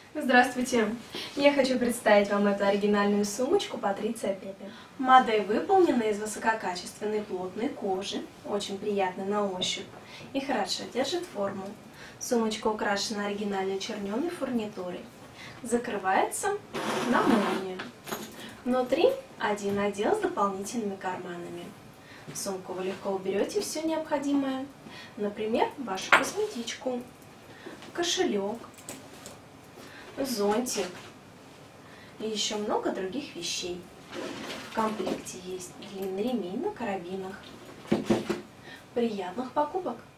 Здравствуйте! Я хочу представить вам эту оригинальную сумочку Патриция Пепе. Модель выполнена из высококачественной плотной кожи, очень приятна на ощупь и хорошо держит форму. Сумочка украшена оригинальной черненой фурнитурой. Закрывается на молнию. Внутри один отдел с дополнительными карманами. В сумку вы легко уберете все необходимое, например, вашу косметичку, кошелек, зонтик и еще много других вещей. В комплекте есть длинный ремень на карабинах. Приятных покупок!